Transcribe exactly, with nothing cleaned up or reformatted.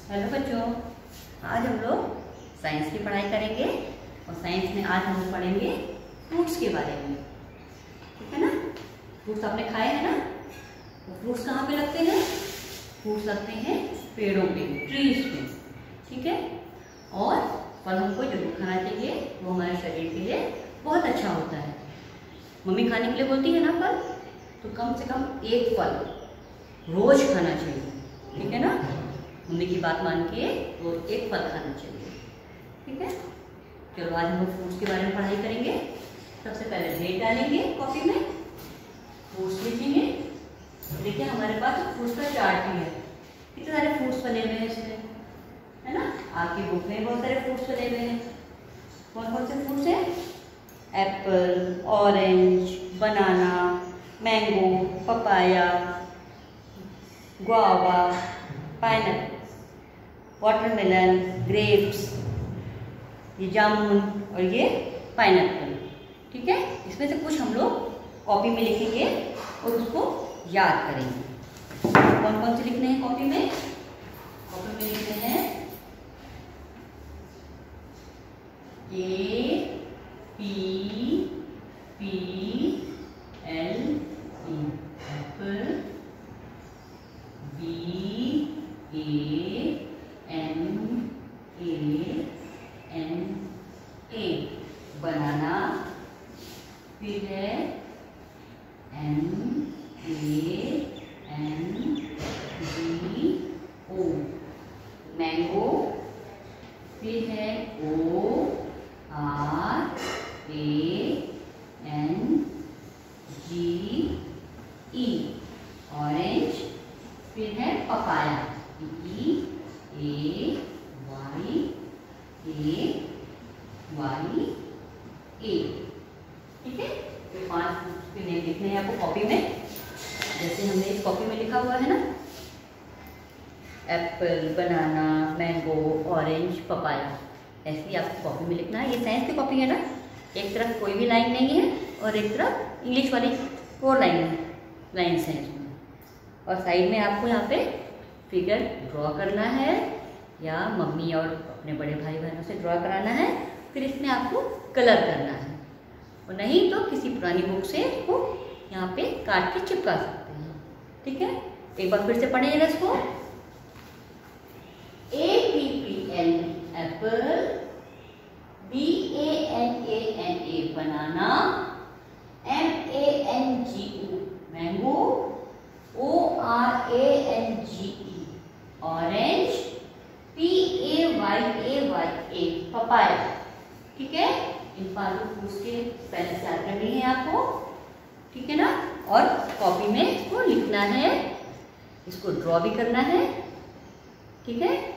Hello बच्चों, आज हम लोग साइंस की पढ़ाई करेंगे और साइंस में आज हम लोग पढ़ेंगे फ्रूट्स के बारे में। ठीक है ना। फ्रूट्स आपने खाए हैं ना। तो फ्रूट्स कहाँ पे लगते हैं? फ्रूट्स लगते हैं पेड़ों पे, ट्रीज पे। ठीक है। और फल हमको जरूर खाना चाहिए, वो हमारे शरीर के लिए बहुत अच्छा होता है। मम्मी खाने के लिए बोलती है ना फल, तो कम से कम एक फल रोज खाना चाहिए। ठीक है ना। मम्मी की बात मान के तो एक फल खाना चाहिए। ठीक है। चलो आज हम लोग फ्रूट्स के बारे में पढ़ाई करेंगे। सबसे पहले डेट डालेंगे कॉपी में, फ्रूट्स लिखेंगे। देखिए हमारे पास फ्रूट्स का चार्ट भी है, कितने सारे फ्रूट्स बने हुए हैं इसमें, है ना। आपकी बुक में बहुत सारे फ्रूट्स बने हुए हैं। कौन कौन से फ्रूट्स हैं? Apple, orange, banana, mango, papaya, guava, pineapple, watermelon, grapes, ये जामुन और ये पाइनएप्पल। ठीक है। इसमें से कुछ हम लोग कॉपी में लिखेंगे और उसको याद करेंगे। कौन कौन से लिखने हैं कॉपी में? कॉपी में लिखने हैं A P P L E apple, B A N A N A banana, फिर है N A N G O mango, फिर है O R A N G E orange, फिर है papaya E A Y A Y A. ठीक है। तो पांच फ्रूट्स के नेम लिखने हैं आपको कॉपी में, जैसे हमने इस कॉपी में लिखा हुआ है ना, apple, banana, mango, orange, papaya. ऐसे ही आपको कॉपी में लिखना है। ये साइंस की कॉपी है ना, एक तरफ कोई भी लाइन नहीं है और एक तरफ इंग्लिश वाली फोर लाइन लाइन्स हैं इसमें। और साइड में आपको यहाँ पे फिगर ड्रॉ करना है या मम्मी और अपने बड़े भाई बहनों से ड्रॉ कराना है, फिर इसमें आपको कलर करना है। और नहीं तो किसी पुरानी बुक से इसको यहाँ पे काट के चिपका सकते हैं। ठीक है। एक बार फिर से पढ़ेंगे इसको। A P P L apple, B A N A N A banana, M A N G O mango, O R A N G E orange, P A Y A Y A papaya. ठीक है। इन पांचों fruits के पहले से याद करनी है आपको। ठीक है ना। और कॉपी में इसको लिखना है, इसको ड्रॉ भी करना है। ठीक है।